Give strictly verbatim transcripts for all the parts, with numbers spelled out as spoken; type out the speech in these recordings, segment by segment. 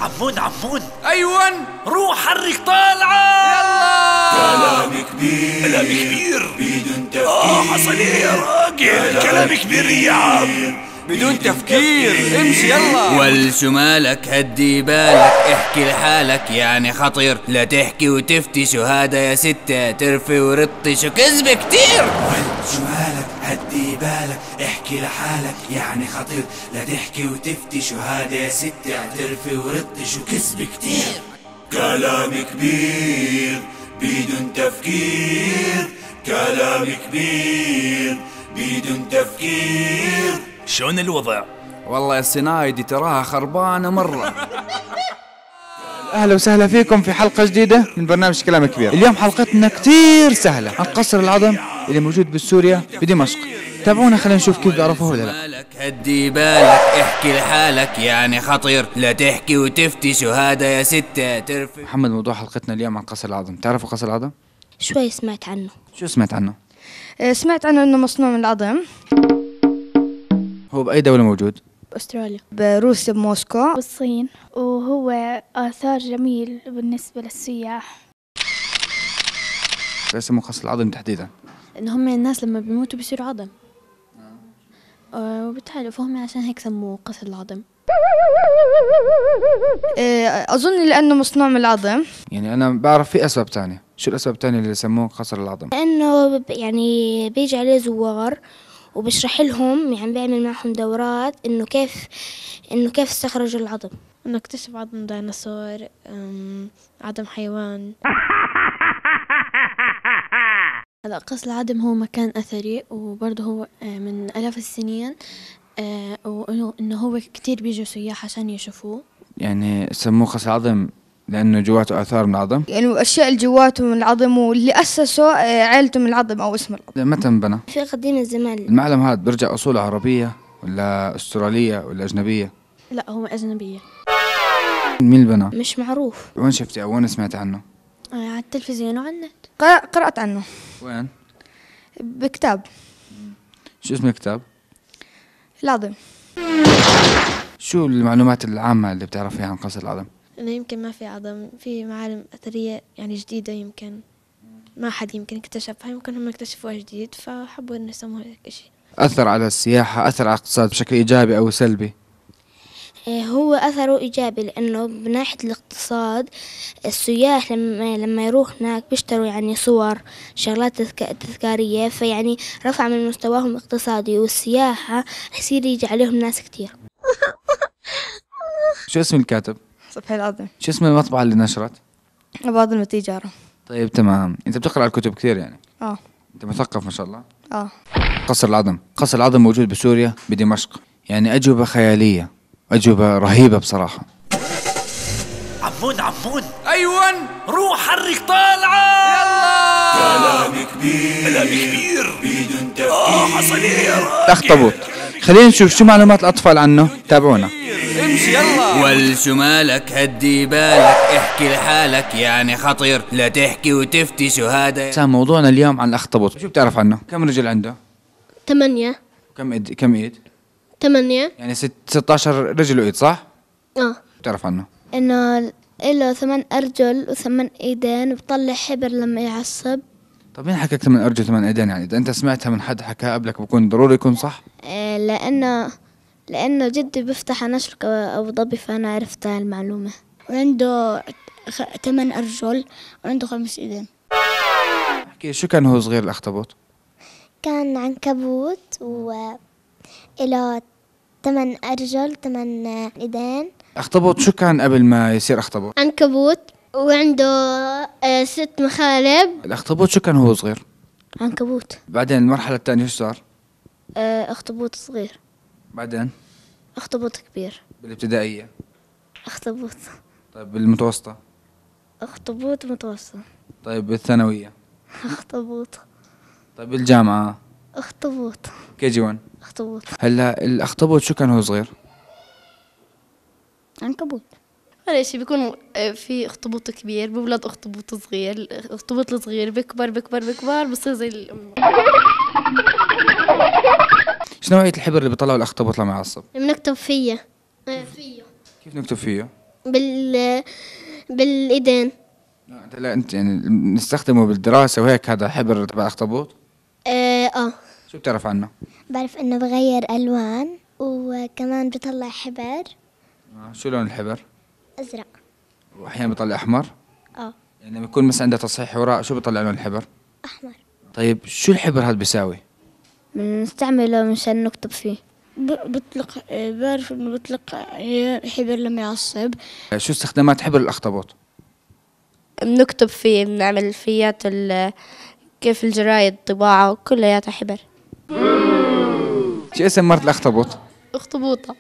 عمون عمون ايون روح حرك طالعة. يلا كلام كبير كلام كبير بدون تفكير. اه حصل ايه يا راجل؟ كلام كبير يا عم بدون تفكير. امشي يلا. والشمالك هدي بالك احكي لحالك يعني خطير، لا تحكي وتفتش وهذا يا ستة ترفي ورطش وكذب كتير. والشمالك هدي بالك احكي لحالك يعني خطير، لا تحكي وتفتش وهذا يا ستة ترفي ورطش وكذب كتير. كلام كبير بدون تفكير. كلام كبير بدون تفكير. شلون الوضع؟ والله يا الصناعي دي تراها خربانة مرة. اهلا وسهلا فيكم في حلقة جديدة من برنامج كلام كبير. اليوم حلقتنا كتير سهلة عن قصر العظم اللي موجود بسوريا بدمشق. تابعونا خلينا نشوف كيف تعرفوه ولا لا. شمالك هدي بالك احكي لحالك يعني خطير، لا تحكي وتفتش وهذا يا ستة ترفي. محمد، موضوع حلقتنا اليوم عن قصر العظم. تعرفوا قصر العظم؟ شوي سمعت عنه. شو سمعت عنه؟ سمعت عنه انه مصنوع من العظم. هو بأي دولة موجود؟ بأستراليا، بروسيا، بموسكو، بالصين، وهو آثار جميل بالنسبة للسياح. يسموه قصر العظم تحديدا إن هم الناس لما بيموتوا بيصيروا عظم، وبالتالي فهم عشان هيك سموه قصر العظم. اظن لانه مصنوع من العظم. يعني انا بعرف في اسباب تانية. شو الاسباب التانية اللي سموه قصر العظم؟ لأنه ب- يعني بيجي عليه زوار وبشرح لهم، يعني بيعمل معهم دورات إنه كيف إنه كيف استخرجوا العظم. إنه اكتشف عظم ديناصور، عظم حيوان. هلا قصر العظم هو مكان أثري، وبرضه هو من آلاف السنين، وإنه إنه هو كتير بيجوا سياح عشان يشوفوه. يعني سموه قصر العظم لانه جواته اثار من العظم، يعني الاشياء اللي جواته من العظم، واللي اسسوا عائلته من العظم او اسم العظم. متى انبنى؟ في قديم الزمان. المعلم هذا برجع اصوله عربية ولا استرالية ولا اجنبية؟ لا هو أجنبية. مين اللي بنى؟ مش معروف. وين شفتي او وين سمعت عنه؟ على التلفزيون وعلى النت. قرأ- قرأت عنه وين؟ بكتاب شو اسم الكتاب؟ العظم. شو المعلومات العامة اللي بتعرفيها عن قصر العظم؟ إنه يمكن ما في عظم، في معالم أثرية يعني جديدة، يمكن ما حد يمكن اكتشفها، يمكن هم اكتشفوها جديد فحبوا إنه يسموها هيك إشي. أثر على السياحة، أثر على الاقتصاد بشكل إيجابي أو سلبي؟ إيه، هو أثره إيجابي، لأنه من ناحية الاقتصاد السياح لما لما يروح هناك بيشتروا يعني صور، شغلات تذك- تذكارية، فيعني رفع من مستواهم الاقتصادي، والسياحة يصير يجي عليهم ناس كتير. شو اسم الكاتب؟ صفحي العظم. شو اسم المطبعة اللي نشرت؟ بعض التجارة. طيب تمام، أنت بتقرأ الكتب كثير يعني؟ اه أنت مثقف ما شاء الله. اه قصر العظم، قصر العظم موجود بسوريا بدمشق. يعني أجوبة خيالية، أجوبة رهيبة بصراحة. عمون عمون ايون روح حرك طالعة. يلا. كلام كبير كلام كبير بدون تفكير. اه حصل ايه يا راجل؟ الأخطبوط، خلينا نشوف شو معلومات الأطفال عنه. تابعونا. امشي يلا. والشمالك هدي بالك احكي لحالك يعني خطير، لا تحكي وتفتش وهذا. سام موضوعنا اليوم عن الأخطبوط. شو بتعرف عنه؟ كم رجل عنده؟ ثمانية. كم إيد؟ كم إيد؟ ثمانية. يعني ست ستة عشر رجل وإيد صح؟ اه بتعرف عنه؟ إنه له ثمان أرجل وثمان إيدين، وبطلع حبر لما يعصب. طب مين حكاك ثمان أرجل ثمان إيدين؟ يعني إذا أنت سمعتها من حد حكاها قبلك بكون ضروري يكون صح؟ إيه، لأنه لأنه جدي بيفتح نشر أبو ظبي، فأنا عرفت هاي المعلومة. وعنده خ- ثمان أرجل وعنده خمس إيدين. احكي شو كان هو صغير الأخطبوط؟ كان عنكبوت وإله ثمان أرجل ثمان إيدين. أخطبوط شو كان قبل ما يصير أخطبوط؟ عنكبوت وعنده آه، ست مخالب. الأخطبوط شو كان هو صغير؟ عنكبوت. بعدين المرحلة الثانية شو صار؟ آه، أخطبوط صغير. بعدين أخطبوط كبير. بالابتدائية. أخطبوط. طيب بالمتوسطة. أخطبوط متوسط. طيب بالثانوية. أخطبوط. طيب بالجامعة. أخطبوط. كي جي ون. أخطبوط. هلا الأخطبوط شو كان هو صغير؟ عنكبوت. ولا شيء، بيكون في اخطبوط كبير بولد اخطبوط صغير، الاخطبوط الصغير بكبر بكبر بكبر بصير زي الام. شو نوعية الحبر اللي بيطلعه الأخطبوط لما يعصب؟ بنكتب فيه. فيه. كيف نكتب فيه؟ بال بالايدين. لا, لا انت يعني نستخدمه بالدراسة وهيك، هذا حبر تبع الاخطبوط؟ اه, آه. شو بتعرف عنه؟ بعرف انه بغير الوان وكمان بطلع حبر. آه. شو لون الحبر؟ ازرق. واحيانا بيطلع احمر؟ اه يعني لما يكون مثلا عنده تصحيح وراء شو بيطلع لون الحبر؟ احمر. طيب شو الحبر هذا بيساوي؟ بنستعمله مشان نكتب فيه. بطلق بعرف انه بطلق حبر لما يعصب. شو استخدامات حبر الاخطبوط؟ بنكتب فيه، بنعمل فيات ال كيف الجرايد طباعة كلياتها حبر. شو اسم مرت الاخطبوط؟ اخطبوطة.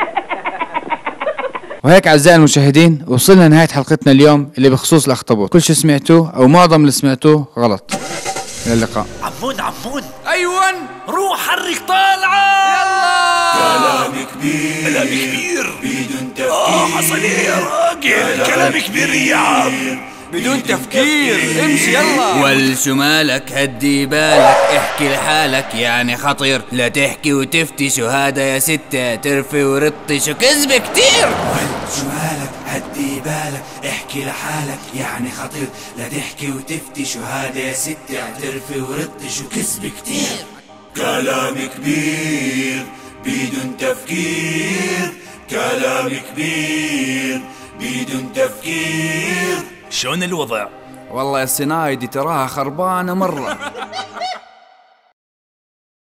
وهيك أعزائي المشاهدين وصلنا لنهاية حلقتنا اليوم اللي بخصوص الأخطبوط. كل شو سمعتوه أو معظم اللي سمعتوه غلط. إلى اللقاء. عمود عمود ايوان روح حرك طالعة. يلا كلام كبير كلام كبير بدون تفكير. اه حصل ايه يا راجل؟ كلام كبير يا عم بدون تفكير امشي يلا. والشو مالك هدي بالك احكي لحالك يعني خطير، لا تحكي وتفتي شو هذا يا ستة ترفي ورطي شو كذب كتير. شو مالك هدي بالك احكي لحالك يعني خطير، لا تحكي وتفتي شو هذا يا ستة ترفي ورطي شو كذب كتير. كلام كبير بدون تفكير. كلام كبير بدون تفكير. شلون الوضع؟ والله يا السنايدي تراها خربانة مرة.